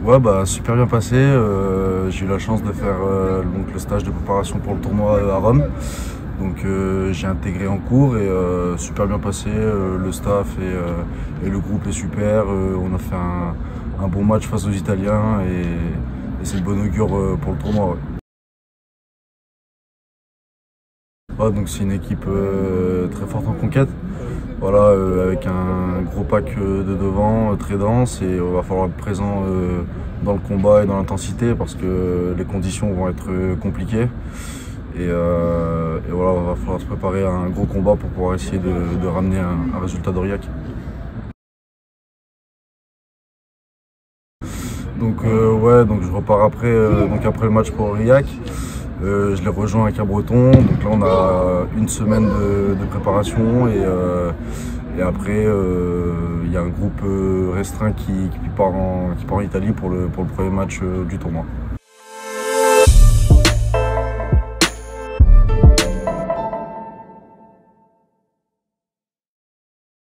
Ouais, bah super bien passé. J'ai eu la chance de faire donc, le stage de préparation pour le tournoi à Rome. Donc j'ai intégré en cours et super bien passé. Le staff et le groupe est super. On a fait un bon match face aux Italiens et c'est de bon augure pour le tournoi. Ouais. Ouais, donc c'est une équipe très forte en conquête. Voilà, avec un gros pack de devant, très dense, et il va falloir être présent dans le combat et dans l'intensité parce que les conditions vont être compliquées. Et voilà, il va falloir se préparer à un gros combat pour pouvoir essayer de ramener un résultat d'Aurillac. Donc ouais, donc je repars après, donc après le match pour Aurillac. Je les rejoins à Cabreton. Donc là, on a une semaine de préparation et après, il y a un groupe restreint qui part en Italie pour le premier match du tournoi.